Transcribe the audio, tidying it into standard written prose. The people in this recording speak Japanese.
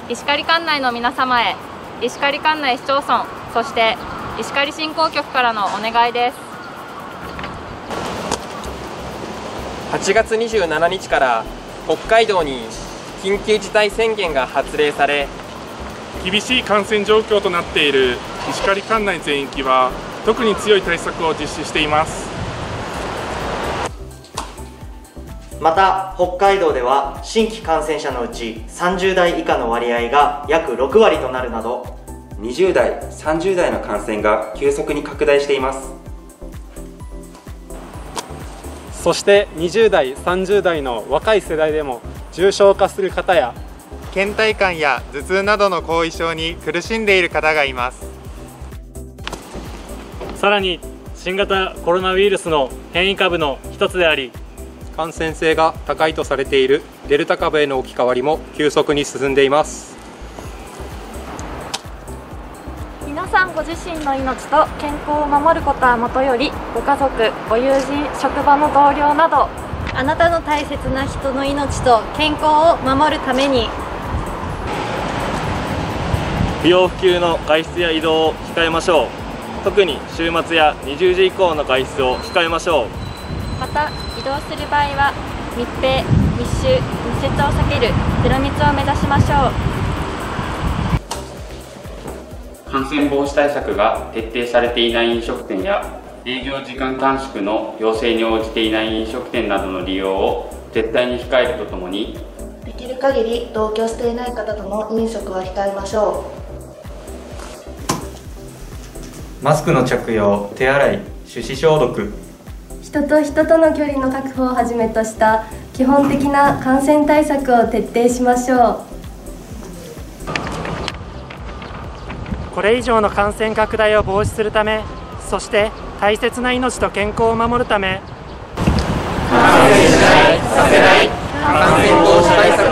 石狩管内の皆様へ、石狩管内市町村、そして石狩振興局からのお願いです。 8月27日から北海道に緊急事態宣言が発令され、 厳しい感染状況となっている石狩管内全域は特に強い対策を実施しています。 また北海道では新規感染者のうち30代以下の割合が約6割となるなど、 20代、30代の感染が急速に拡大しています。 そして20代、30代の若い世代でも重症化する方や倦怠感や頭痛などの後遺症に苦しんでいる方がいます。 さらに新型コロナウイルスの変異株の一つであり、 感染性が高いとされているデルタ株への置き換わりも急速に進んでいます。 皆さんご自身の命と健康を守ることはもとより、ご家族、ご友人、職場の同僚などあなたの大切な人の命と健康を守るために、 不要不急の外出や移動を控えましょう。特に週末や20時以降の外出を控えましょう。 また移動する場合は密閉、密集、密接を避けるゼロ密を目指しましょう。 感染防止対策が徹底されていない飲食店や営業時間短縮の要請に応じていない飲食店などの利用を絶対に控えるとともに、 できる限り同居していない方との飲食は控えましょう。マスクの着用、手洗い、手指消毒、 人と人との距離の確保をはじめとした基本的な感染対策を徹底しましょう。 これ以上の感染拡大を防止するため、そして大切な命と健康を守るため、 感染しない、させない、感染防止対策